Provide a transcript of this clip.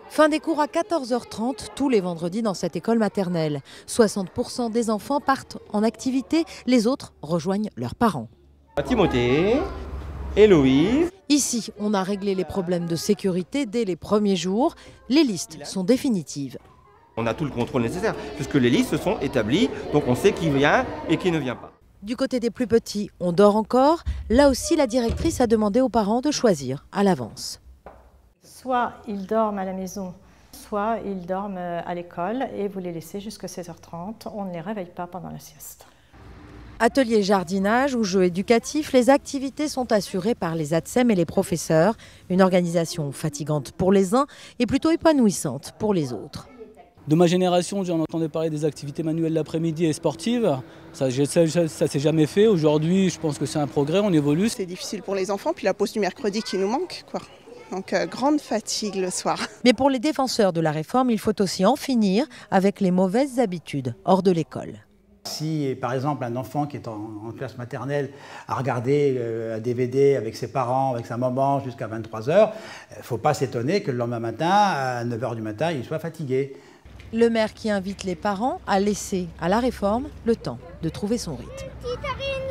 Fin des cours à 14h30 tous les vendredis dans cette école maternelle. 60% des enfants partent en activité, les autres rejoignent leurs parents. Timothée, Héloïse. Ici, on a réglé les problèmes de sécurité dès les premiers jours. Les listes sont définitives. On a tout le contrôle nécessaire puisque les listes sont établies, donc on sait qui vient et qui ne vient pas. Du côté des plus petits, on dort encore. Là aussi, la directrice a demandé aux parents de choisir à l'avance. Soit ils dorment à la maison, soit ils dorment à l'école et vous les laissez jusqu'à 16h30. On ne les réveille pas pendant la sieste. Atelier jardinage ou jeux éducatifs, les activités sont assurées par les ATSEM et les professeurs. Une organisation fatigante pour les uns et plutôt épanouissante pour les autres. De ma génération, j'en entendais parler des activités manuelles l'après-midi et sportives. Ça s'est jamais fait. Aujourd'hui, je pense que c'est un progrès, on évolue. C'est difficile pour les enfants, puis la pause du mercredi qui nous manque, quoi. Donc grande fatigue le soir. Mais pour les défenseurs de la réforme, il faut aussi en finir avec les mauvaises habitudes hors de l'école. Si par exemple un enfant qui est en classe maternelle a regardé un DVD avec ses parents, avec sa maman jusqu'à 23h, il ne faut pas s'étonner que le lendemain matin, à 9h du matin, il soit fatigué. Le maire qui invite les parents à laisser à la réforme le temps de trouver son rythme.